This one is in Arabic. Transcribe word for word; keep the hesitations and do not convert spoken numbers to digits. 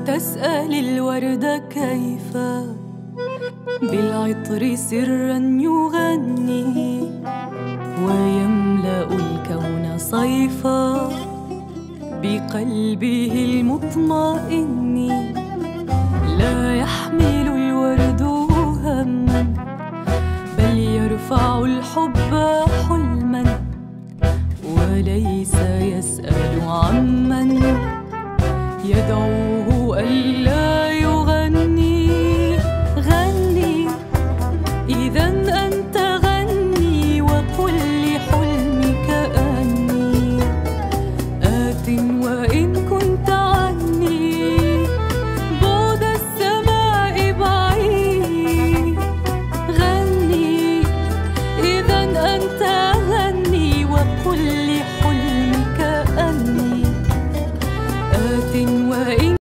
تسأل الوردة كيف بالعطر سرا يغني ويملأ الكون صيفا بقلبه المطمئن. لا يحمل الورد هما بل يرفع الحب حلما وليس يسأل عمن يدعوه ألا يغني. غني إذا أنت غني وقل لحلمك أني آت وإن كنت عني بعد السماء بعيد. غني إذا أنت غني وقل لحلمك أني آت وإن